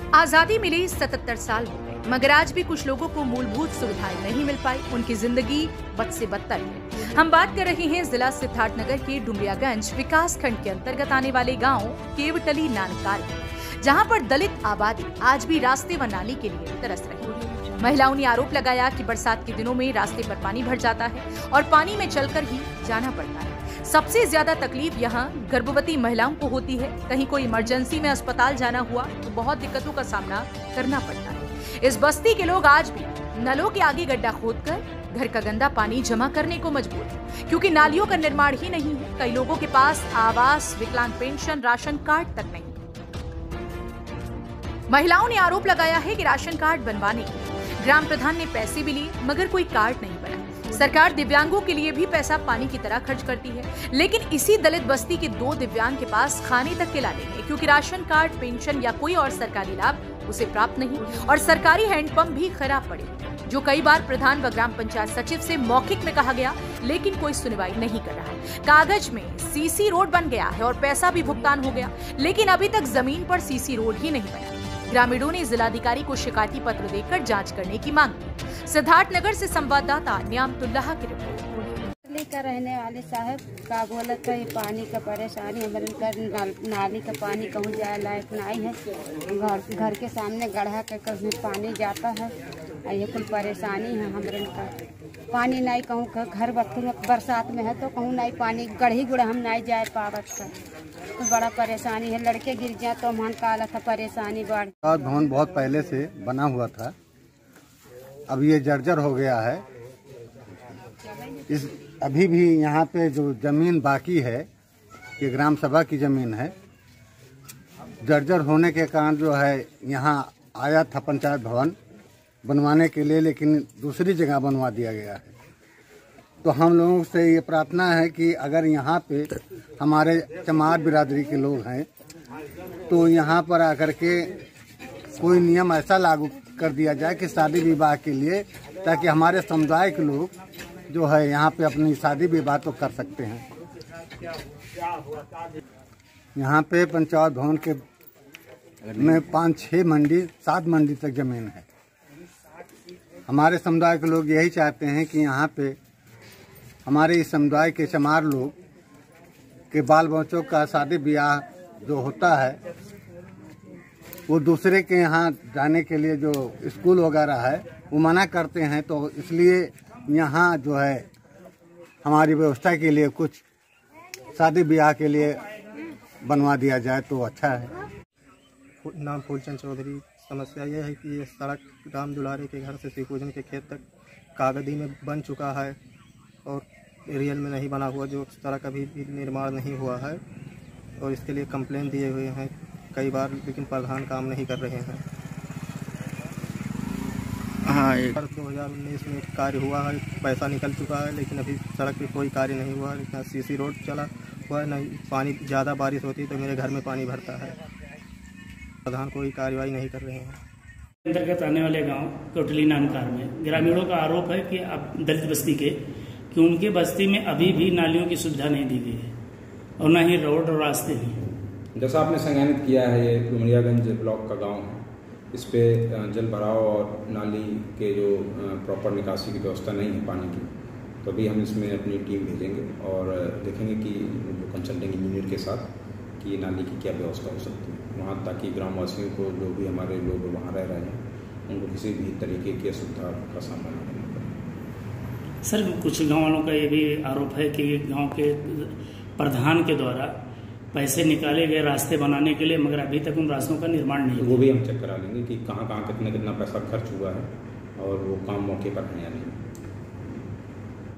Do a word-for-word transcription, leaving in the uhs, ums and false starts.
आजादी मिले सतहत्तर साल हो गए, मगर आज भी कुछ लोगों को मूलभूत सुविधाएं नहीं मिल पाई। उनकी जिंदगी बद से बदतर है। हम बात कर रहे हैं जिला सिद्धार्थनगर के डुमरियागंज विकास खंड के अंतर्गत आने वाले गांव केवटली नानकार की, जहां पर दलित आबादी आज भी रास्ते व नाली के लिए तरस रही है। महिलाओं ने आरोप लगाया कि बरसात के दिनों में रास्ते पर पानी भर जाता है और पानी में चलकर ही जाना पड़ता है। सबसे ज्यादा तकलीफ यहाँ गर्भवती महिलाओं को होती है। कहीं कोई इमरजेंसी में अस्पताल जाना हुआ तो बहुत दिक्कतों का सामना करना पड़ता है। इस बस्ती के लोग आज भी नलों के आगे गड्ढा खोदकर घर का गंदा पानी जमा करने को मजबूर है, क्योंकि नालियों का निर्माण ही नहीं है। कई लोगों के पास आवास, विकलांग पेंशन, राशन कार्ड तक नहीं। महिलाओं ने आरोप लगाया है कि राशन कार्ड बनवाने के लिए ग्राम प्रधान ने पैसे भी लिए, मगर कोई कार्ड नहीं बना। सरकार दिव्यांगों के लिए भी पैसा पानी की तरह खर्च करती है, लेकिन इसी दलित बस्ती के दो दिव्यांग के पास खाने तक के लाले हैं, क्योंकि राशन कार्ड, पेंशन या कोई और सरकारी लाभ उसे प्राप्त नहीं और सरकारी हैंडपंप भी खराब पड़े, जो कई बार प्रधान व ग्राम पंचायत सचिव से मौखिक में कहा गया, लेकिन कोई सुनवाई नहीं कर रहा। कागज में सीसी रोड बन गया है और पैसा भी भुगतान हो गया, लेकिन अभी तक जमीन पर सीसी रोड ही नहीं बना। ग्रामीणों ने जिलाधिकारी को शिकायती पत्र देकर जांच करने की मांग की। सिद्धार्थनगर से संवाददाता न्यामतुल्लाह की रिपोर्ट। दिल्ली का रहने वाले साहब का बोलत है, पानी का परेशानी हमारे घर, नाली का पानी कहूँ जाए लायक नहीं है। घर घर के सामने गड्ढा के कभी पानी जाता है, ये कुल परेशानी है हमारे का। पानी नहीं कहूँ घर बरसात में है तो कहूँ नहीं पानी, गढ़ी गुड़ा हम नहीं जाए पावत का, तो बड़ा परेशानी है। लड़के गिर जाए तो मन काला था, परेशानी बढ़। भवन बहुत पहले से बना हुआ था, अब ये जर्जर हो गया है। इस अभी भी यहाँ पे जो जमीन बाकी है, ये ग्राम सभा की जमीन है। जर्जर होने के कारण जो है यहाँ आया था पंचायत भवन बनवाने के लिए, लेकिन दूसरी जगह बनवा दिया गया है। तो हम लोगों से ये प्रार्थना है कि अगर यहाँ पे हमारे चमार बिरादरी के लोग हैं तो यहाँ पर आकर के कोई नियम ऐसा लागू कर दिया जाए कि शादी विवाह के लिए, ताकि हमारे समुदाय के लोग जो है यहाँ पे अपनी शादी विवाह तो कर सकते हैं। यहाँ पे पंचायत भवन के में पाँच छः मंडी सात मंडी तक जमीन है। हमारे समुदाय के लोग यही चाहते हैं कि यहाँ पे हमारे इस समुदाय के चमार लोग के बाल बच्चों का शादी ब्याह जो होता है वो दूसरे के यहाँ जाने के लिए जो स्कूल वगैरह है वो मना करते हैं, तो इसलिए यहाँ जो है हमारी व्यवस्था के लिए कुछ शादी ब्याह के लिए बनवा दिया जाए तो अच्छा है। नाम फूलचंद चौधरी। समस्या यह है कि ये सड़क राम दुलारे के घर से श्रीपूजन के खेत तक कागदी में बन चुका है और रियल में नहीं बना हुआ, जो सड़क अभी भी निर्माण नहीं हुआ है और इसके लिए कंप्लेन दिए हुए हैं कई बार, लेकिन प्रधान काम नहीं कर रहे हैं। हाँ, दो हज़ार उन्नीस में कार्य हुआ है, पैसा निकल चुका है, लेकिन अभी सड़क पे कोई कार्य नहीं हुआ है। इतना सीसी रोड चला हुआ है, नहीं पानी ज़्यादा बारिश होती है तो मेरे घर में पानी भरता है। प्रधान कोई कार्रवाई नहीं कर रहे हैं। अंतर्गत आने वाले गांव केवटली नानकार में ग्रामीणों का आरोप है कि अब दलित बस्ती के कि उनके बस्ती में अभी भी नालियों की सुविधा नहीं दी गई है और न ही रोड और रास्ते भी। जैसा आपने संज्ञानित किया है, ये डुमरियागंज ब्लॉक का गांव है। इस पे जल भराव और नाली के जो प्रॉपर निकासी की व्यवस्था नहीं है पानी की, तो अभी हम इसमें अपनी टीम भेजेंगे और देखेंगे कि जो कंसल्टिंग इंजीनियर के साथ कि नाली की क्या व्यवस्था हो सकती है वहाँ, ताकि ग्रामवासियों को जो भी हमारे लोग वहाँ रह रहे हैं उनको किसी भी तरीके की असुविधा का सामना नहीं करना पड़े। सर, कुछ गाँव वालों का ये भी आरोप है कि गाँव के प्रधान के द्वारा पैसे निकाले गए रास्ते बनाने के लिए, मगर अभी तक उन रास्तों का निर्माण नहीं हुआ। वो भी हम चेक करा लेंगे कि कहाँ कहाँ कितना कितना पैसा खर्च हुआ है और वो काम मौके पर है या नहीं।